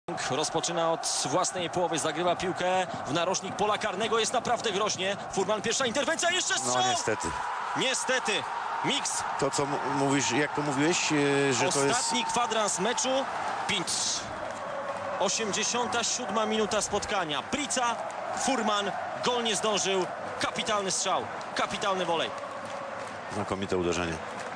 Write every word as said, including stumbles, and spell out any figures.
Rozpoczyna od własnej połowy, zagrywa piłkę w narożnik pola karnego, jest naprawdę groźnie. Furman, pierwsza interwencja, jeszcze strzał! No niestety. Niestety, miks. To co mówisz, jak to mówiłeś, e, że to jest... Ostatni kwadrans meczu, pięć. osiemdziesiąta siódma minuta spotkania. Prica, Furman, gol nie zdążył. Kapitalny strzał, kapitalny wolej. Znakomite uderzenie.